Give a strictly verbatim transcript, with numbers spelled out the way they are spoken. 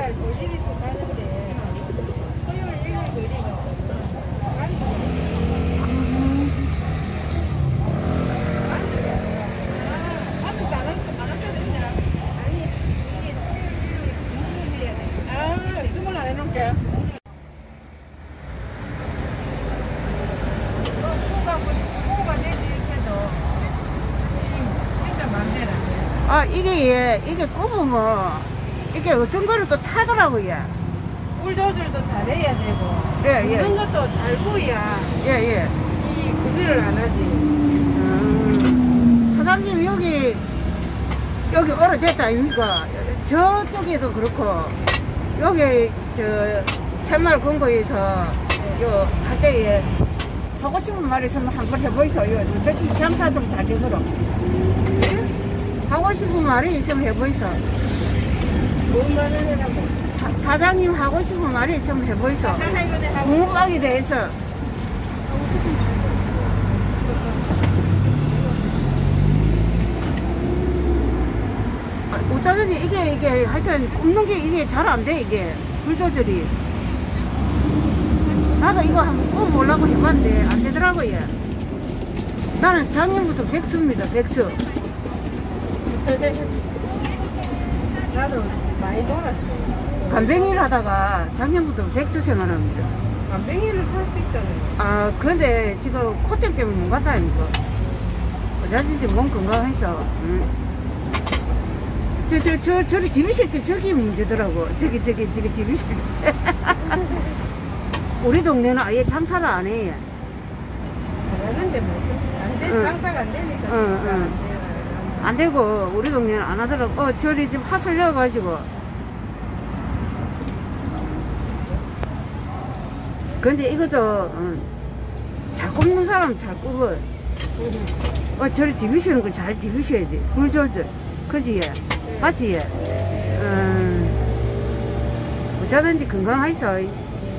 날 도시리서 가는데 토요일 일요일 거리가 아, 이게, 예, 이게 꼽으면, 이게 어떤 거를 또 타더라고요. 물 조절도 잘해야 되고, 예, 예. 이런 것도 잘 보야, 예, 예. 이, 그거를 안 하지. 음, 사장님, 여기, 여기 오래됐다, 아닙니까? 저쪽에도 그렇고, 여기, 저, 새마을 금고에서, 요, 할 때에, 하고 싶은 말 있으면 한번 해보이소. 요, 특히 장사 좀 잘 되도록. 하고 싶은 말이 있으면 해보이소. 뭔 말을 해라고. 사, 사장님 하고 싶은 말이 있으면 해보이소. 공부하게 대해서. 아, 어쩌든지 이게, 이게, 하여튼, 굽는 게 이게 잘 안 돼, 이게. 불 조절이. 나도 이거 한번 굽어보려고 해봤는데, 안 되더라고요. 나는 작년부터 백수입니다, 백수. 나도 많이 놀았어요. 간병일 하다가 작년부터 백수 생활합니다. 간병이를 탈 수 있잖아요. 아, 근데 지금 코팅 때문에 못 간다, 아닙니까? 어차피 몸 건강해서. 응. 저, 저, 저, 저를 디비실 때 저기 문제더라고. 저기, 저기, 저기 디비실 때. 우리 동네는 아예 장사를 안 해. 잘하는데 무슨, 안 돼, 응. 장사가 안 되니까. 응, 응. 안 되고, 우리 동네는 안 하더라고. 어, 저리 좀 하슬려가지고. 근데 이것도, 어, 잘 굽는 사람 잘 굽어. 어, 저리 디비시는 걸 잘 디비셔야 돼. 불 조절. 그지, 얘? 맞지, 얘? 음, 어쩌든지 건강하이소.